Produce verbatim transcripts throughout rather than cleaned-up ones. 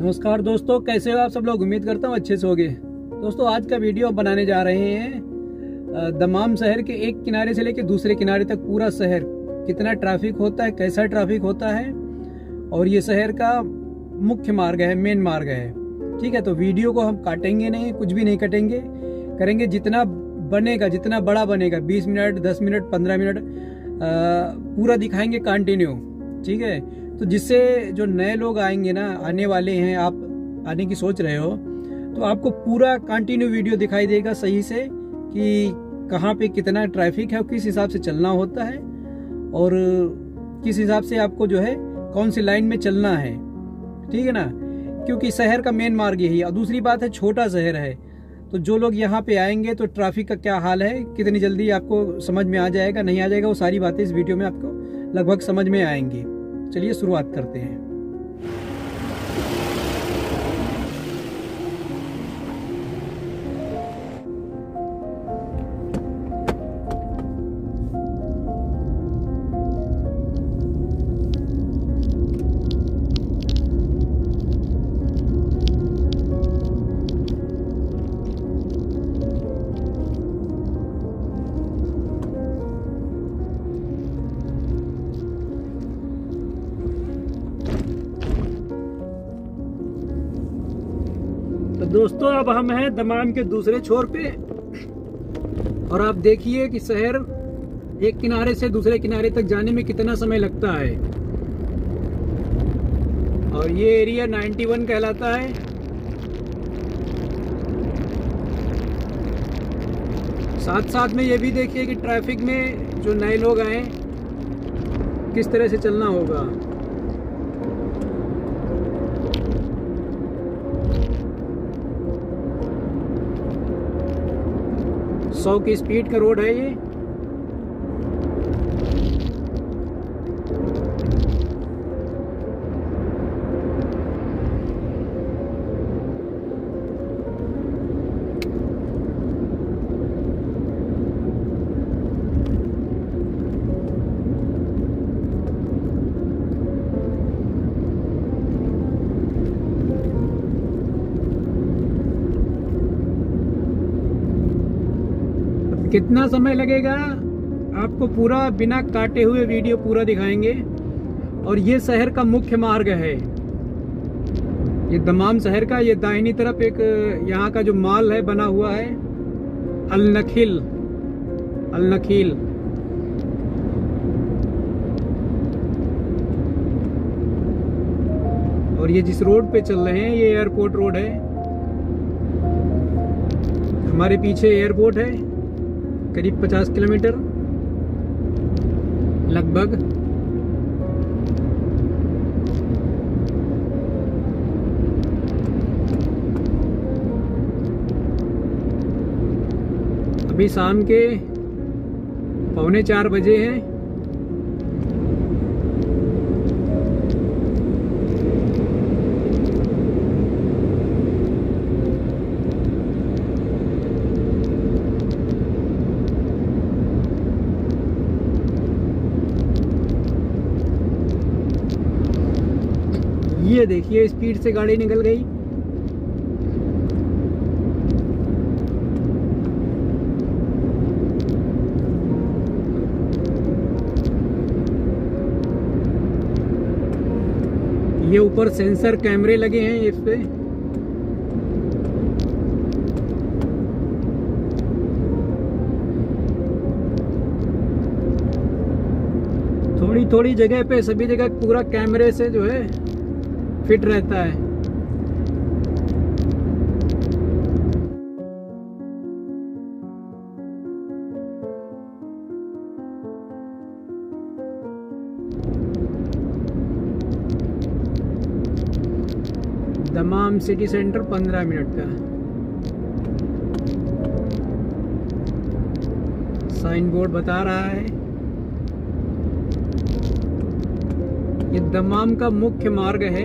नमस्कार दोस्तों, कैसे हो आप सब लोग। उम्मीद करता हूँ अच्छे से होंगे। दोस्तों आज का वीडियो बनाने जा रहे हैं दमाम शहर के एक किनारे से लेकर दूसरे किनारे तक पूरा शहर कितना ट्रैफिक होता है, कैसा ट्रैफिक होता है, और ये शहर का मुख्य मार्ग है, मेन मार्ग है। ठीक है, तो वीडियो को हम काटेंगे नहीं, कुछ भी नहीं कटेंगे, करेंगे जितना बनेगा, जितना बड़ा बनेगा, बीस मिनट, दस मिनट, पंद्रह मिनट पूरा दिखाएंगे कंटिन्यू। ठीक है, तो जिससे जो नए लोग आएंगे ना, आने वाले हैं, आप आने की सोच रहे हो, तो आपको पूरा कंटिन्यू वीडियो दिखाई देगा सही से कि कहाँ पे कितना ट्रैफिक है, किस हिसाब से चलना होता है और किस हिसाब से आपको जो है कौन सी लाइन में चलना है। ठीक है ना, क्योंकि शहर का मेन मार्ग यही है। और दूसरी बात है, छोटा शहर है, तो जो लोग यहाँ पे आएंगे तो ट्रैफिक का क्या हाल है, कितनी जल्दी आपको समझ में आ जाएगा, नहीं आ जाएगा, वो सारी बातें इस वीडियो में आपको लगभग समझ में आएंगी। चलिए शुरुआत करते हैं। तो दोस्तों अब हम हैं दमाम के दूसरे छोर पे, और आप देखिए कि शहर एक किनारे से दूसरे किनारे तक जाने में कितना समय लगता है। और ये एरिया इक्यानवे कहलाता है। साथ साथ में ये भी देखिए कि ट्रैफिक में जो नए लोग आए किस तरह से चलना होगा। सौ की स्पीड का रोड है ये। कितना समय लगेगा आपको पूरा बिना काटे हुए वीडियो पूरा दिखाएंगे। और ये शहर का मुख्य मार्ग है, ये दमाम शहर का। ये दाहिनी तरफ एक यहाँ का जो मॉल है बना हुआ है, अल नखील, अल नखील। और ये जिस रोड पे चल रहे हैं ये एयरपोर्ट रोड है। हमारे पीछे एयरपोर्ट है, करीब पचास किलोमीटर लगभग। अभी शाम के पौने चार बजे हैं। ये देखिए स्पीड से गाड़ी निकल गई। ये ऊपर सेंसर कैमरे लगे हैं इस पे। थोड़ी थोड़ी जगह पे, सभी जगह पूरा कैमरे से जो है फिट रहता है। दमाम सिटी सेंटर पंद्रह मिनट का। साइन बोर्ड बता रहा है ये दमाम का मुख्य मार्ग है।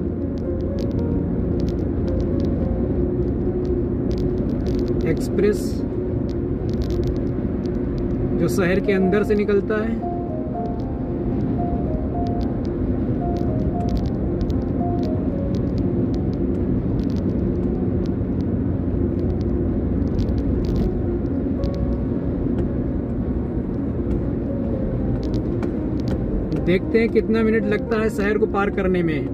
एक्सप्रेस जो शहर के अंदर से निकलता है। देखते हैं कितना मिनट लगता है शहर को पार करने में।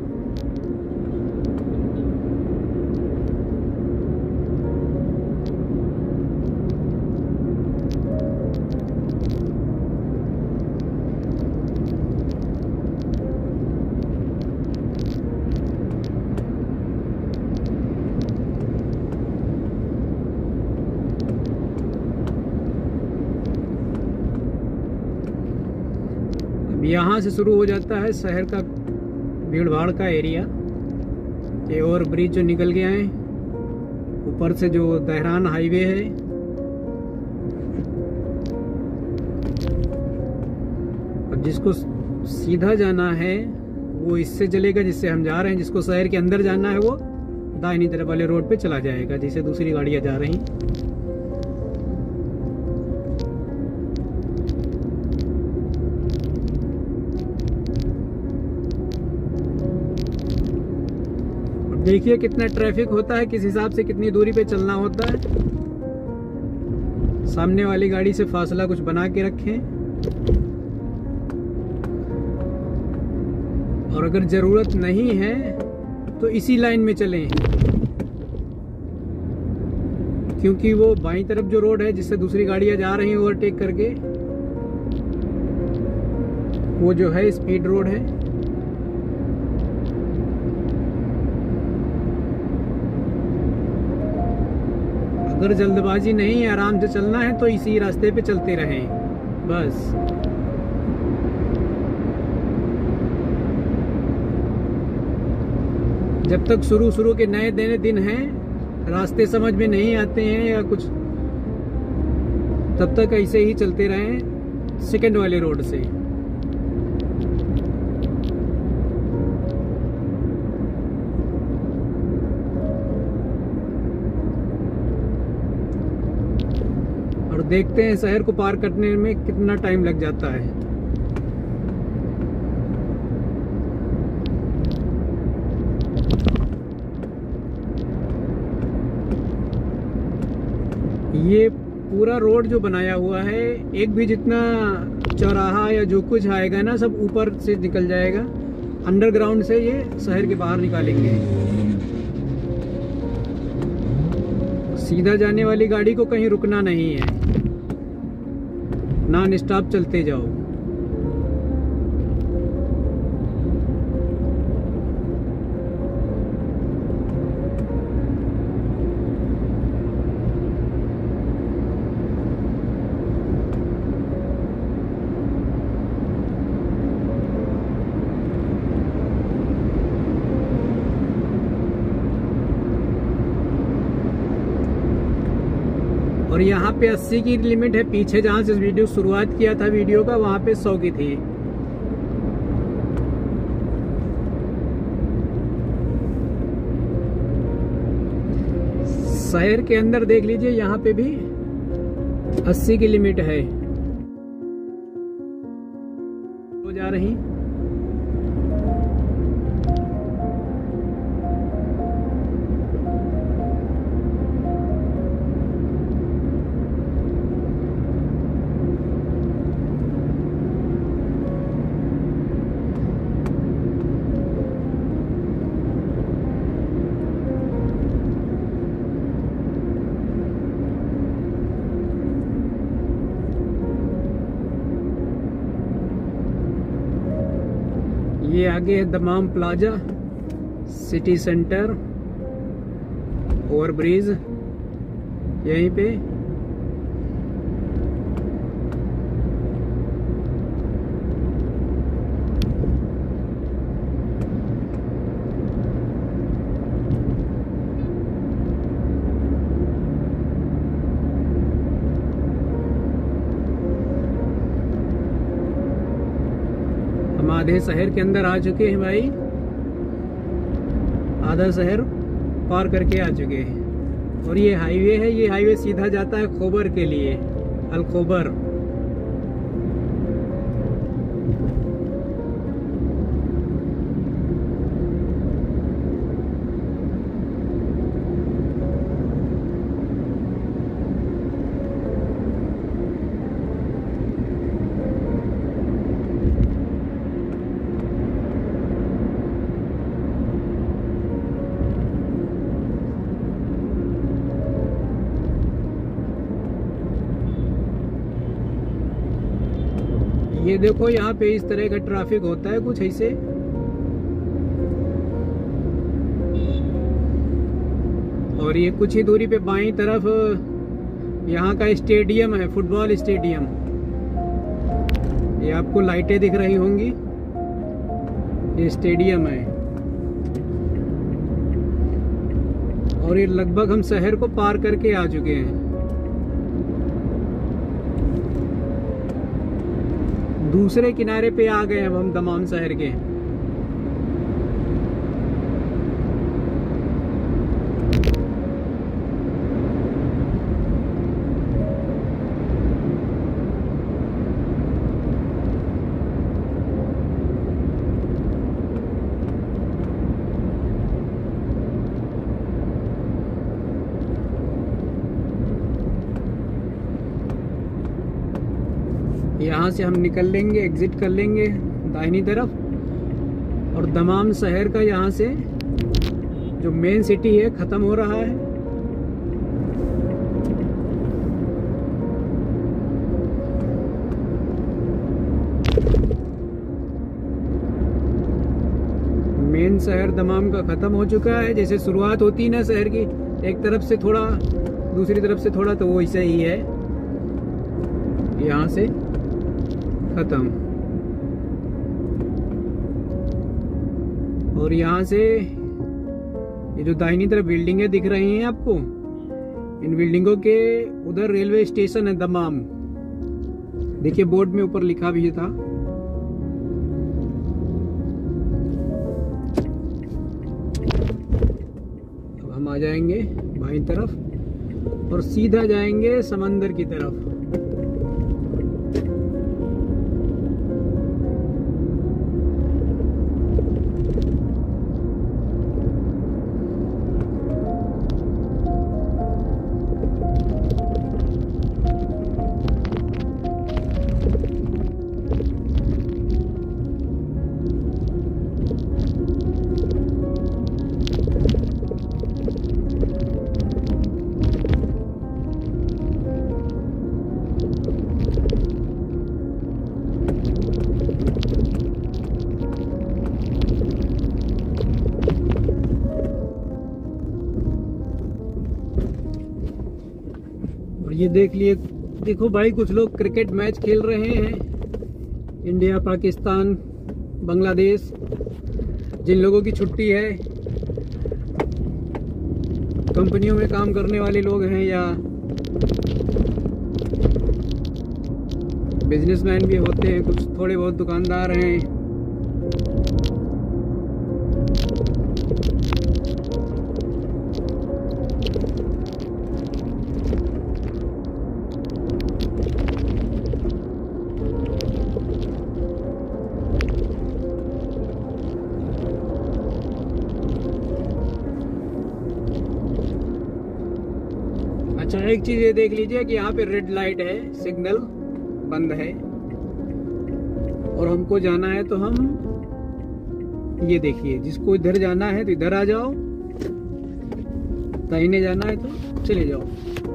यहाँ से शुरू हो जाता है शहर का भीड़ भाड़ का एरिया। ये ओवर ब्रिज जो निकल गया है, ऊपर से जो दहरान हाईवे है, अब जिसको सीधा जाना है वो इससे चलेगा जिससे हम जा रहे हैं। जिसको शहर के अंदर जाना है वो दाहिनी तरफ वाले रोड पे चला जाएगा जिसे दूसरी गाड़ियां जा रही हैं। देखिए कितना ट्रैफिक होता है, किस हिसाब से कितनी दूरी पे चलना होता है। सामने वाली गाड़ी से फासला कुछ बना के रखें, और अगर जरूरत नहीं है तो इसी लाइन में चलें, क्योंकि वो बाईं तरफ जो रोड है जिससे दूसरी गाड़ियां जा रही हैं ओवरटेक करके, वो जो है स्पीड रोड है। अगर जल्दबाजी नहीं है, आराम से चलना है तो इसी रास्ते पे चलते रहें बस। जब तक शुरू शुरू के नए नए दिन हैं, रास्ते समझ में नहीं आते हैं या कुछ, तब तक ऐसे ही चलते रहें सेकंड वाले रोड से। और देखते हैं शहर को पार करने में कितना टाइम लग जाता है। ये पूरा रोड जो बनाया हुआ है, एक भी जितना चौराहा या जो कुछ आएगा ना, सब ऊपर से निकल जाएगा। अंडरग्राउंड से ये शहर के बाहर निकालेंगे। सीधा जाने वाली गाड़ी को कहीं रुकना नहीं है, नॉन स्टॉप चलते जाओ। और यहाँ पे अस्सी की लिमिट है। पीछे जहाँ से वीडियो शुरुआत किया था वीडियो का, वहाँ पे सौ की थी। शहर के अंदर देख लीजिए, यहाँ पे भी अस्सी की लिमिट है। हो जा रही ये आगे है Dammam plaza, city centre, over bridge यहीं पे। हम आधे शहर के अंदर आ चुके हैं भाई, आधा शहर पार करके आ चुके हैं। और ये हाईवे है, ये हाईवे सीधा जाता है खोबर के लिए, अल खोबर। ये देखो यहाँ पे इस तरह का ट्रैफिक होता है कुछ ऐसे। और ये कुछ ही दूरी पे बाईं तरफ यहाँ का स्टेडियम है, फुटबॉल स्टेडियम। ये आपको लाइटें दिख रही होंगी, ये स्टेडियम है। और ये लगभग हम शहर को पार करके आ चुके हैं। दूसरे किनारे पे आ गए अब हम दमाम शहर के। यहाँ से हम निकल लेंगे, एग्जिट कर लेंगे दाहिनी तरफ। और दमाम शहर का यहाँ से जो मेन सिटी है ख़त्म हो रहा है। मेन शहर दमाम का ख़त्म हो चुका है। जैसे शुरुआत होती है ना शहर की, एक तरफ से थोड़ा दूसरी तरफ से थोड़ा, तो वो ऐसा ही है यहाँ से खत्म। और यहाँ से ये जो दाहिनी तरफ बिल्डिंगें दिख रही हैं आपको, इन बिल्डिंगों के उधर रेलवे स्टेशन है दमाम। देखिए बोर्ड में ऊपर लिखा भी था। अब हम आ जाएंगे बाईं तरफ और सीधा जाएंगे समंदर की तरफ। ये देख लिए, देखो भाई कुछ लोग क्रिकेट मैच खेल रहे हैं, इंडिया पाकिस्तान बांग्लादेश। जिन लोगों की छुट्टी है, कंपनियों में काम करने वाले लोग हैं या बिजनेसमैन भी होते हैं, कुछ थोड़े बहुत दुकानदार हैं। अच्छा, एक चीज ये देख लीजिए कि यहाँ पे रेड लाइट है, सिग्नल बंद है। और हमको जाना है तो हम, ये देखिए, जिसको इधर जाना है तो इधर आ जाओ, दाहिने जाना है तो चले जाओ।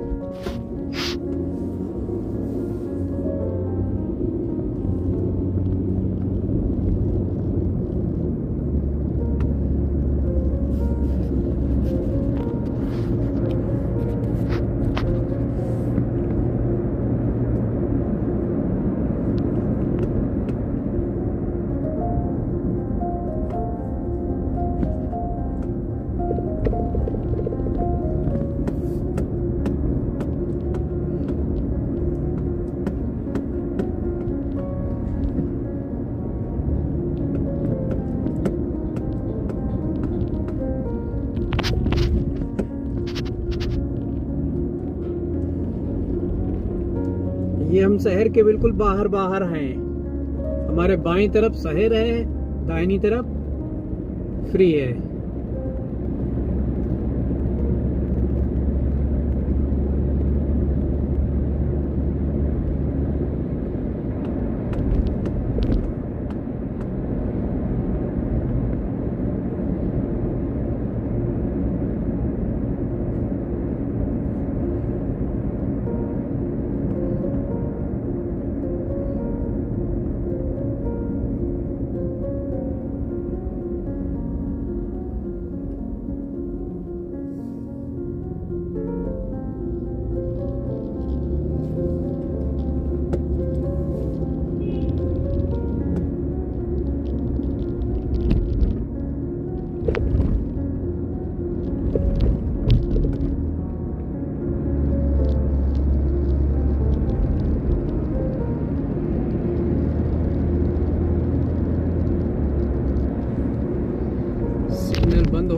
ये हम शहर के बिल्कुल बाहर बाहर हैं। हमारे बाईं तरफ शहर है, दाहिनी तरफ फ्री है।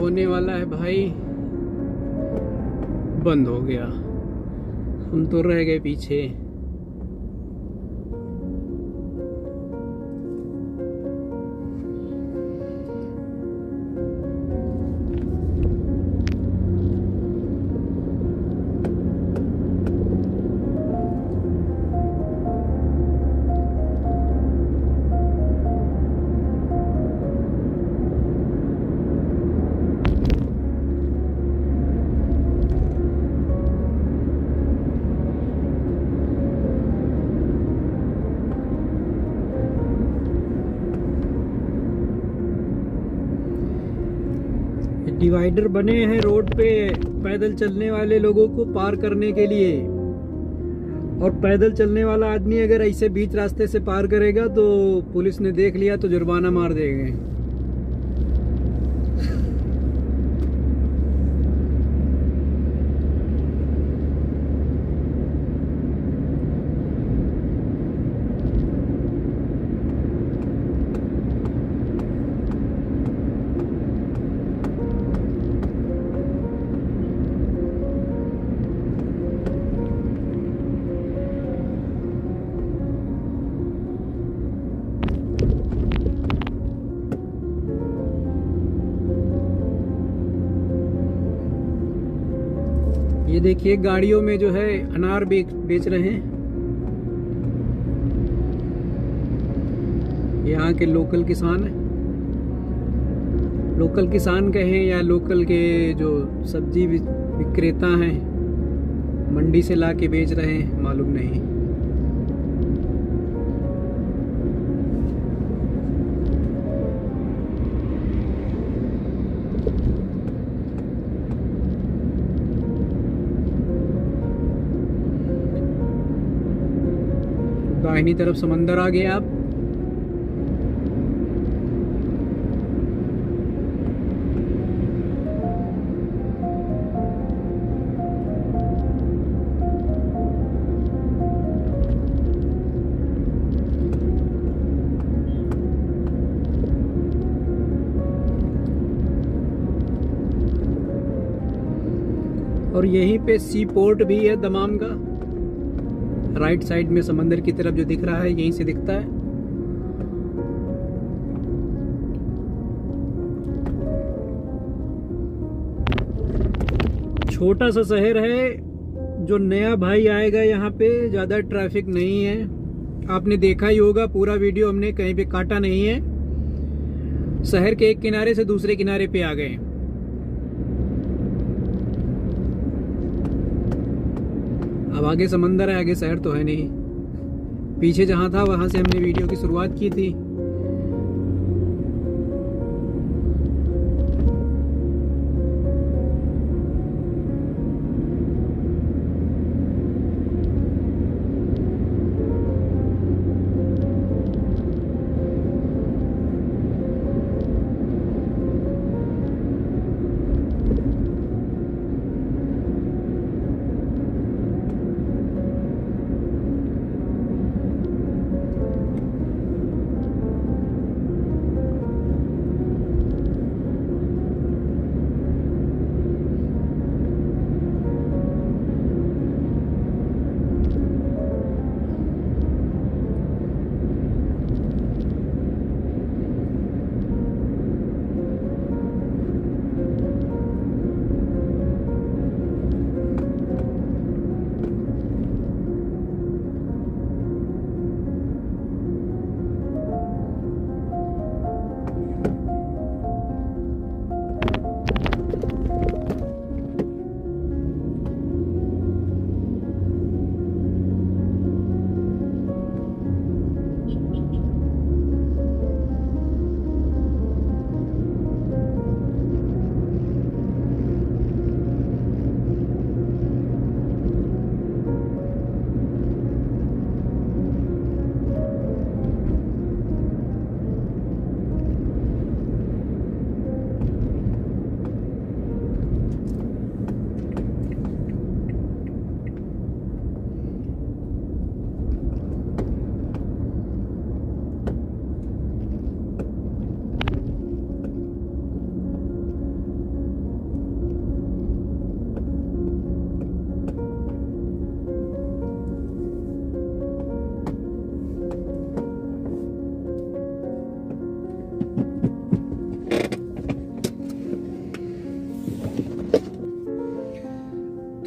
होने वाला है भाई। बंद हो गया, हम तो रह गए पीछे। डिवाइडर बने हैं रोड पे पैदल चलने वाले लोगों को पार करने के लिए, और पैदल चलने वाला आदमी अगर ऐसे बीच रास्ते से पार करेगा तो पुलिस ने देख लिया तो जुर्माना मार देंगे। ये देखिए गाड़ियों में जो है अनार बेच बेच रहे हैं। यहाँ के लोकल किसान है, लोकल किसान कहें या लोकल के जो सब्जी विक्रेता हैं, मंडी से ला के बेच रहे हैं, मालूम नहीं। दाहिनी तरफ समंदर आ गए आप। और यहीं पे सी पोर्ट भी है दमाम का, राइट साइड में समंदर की तरफ जो दिख रहा है यहीं से दिखता है। छोटा सा शहर है, जो नया भाई आएगा यहाँ पे ज्यादा ट्रैफिक नहीं है। आपने देखा ही होगा, पूरा वीडियो हमने कहीं पे काटा नहीं है। शहर के एक किनारे से दूसरे किनारे पे आ गए। अब आगे समंदर है, आगे शहर तो है नहीं। पीछे जहां था वहां से हमने वीडियो की शुरुआत की थी।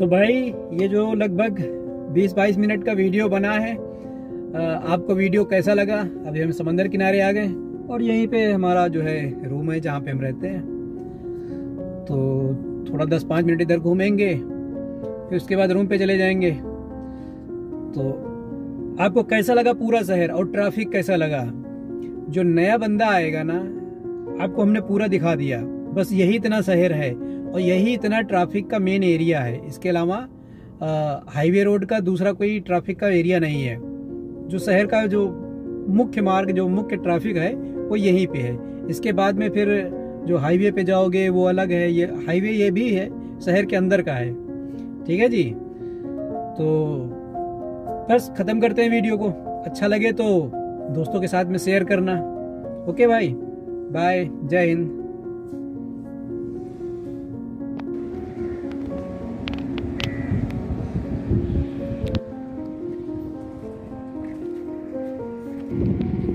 तो भाई ये जो लगभग बीस बाईस मिनट का वीडियो बना है, आपको वीडियो कैसा लगा? अभी हम समंदर किनारे आ गए और यहीं पे हमारा जो है रूम है जहाँ पे हम रहते हैं। तो थोड़ा दस पाँच मिनट इधर घूमेंगे, फिर उसके बाद रूम पे चले जाएंगे। तो आपको कैसा लगा पूरा शहर और ट्रैफिक कैसा लगा? जो नया बंदा आएगा ना, आपको हमने पूरा दिखा दिया। बस यही इतना शहर है और यही इतना ट्रैफिक का मेन एरिया है। इसके अलावा हाईवे रोड का दूसरा कोई ट्रैफिक का एरिया नहीं है। जो शहर का जो मुख्य मार्ग, जो मुख्य ट्रैफिक है वो यहीं पे है। इसके बाद में फिर जो हाईवे पे जाओगे वो अलग है। ये हाईवे ये भी है, शहर के अंदर का है। ठीक है जी। तो बस खत्म करते हैं वीडियो को। अच्छा लगे तो दोस्तों के साथ में शेयर करना। ओके भाई, बाय, जय हिंद। Thank you.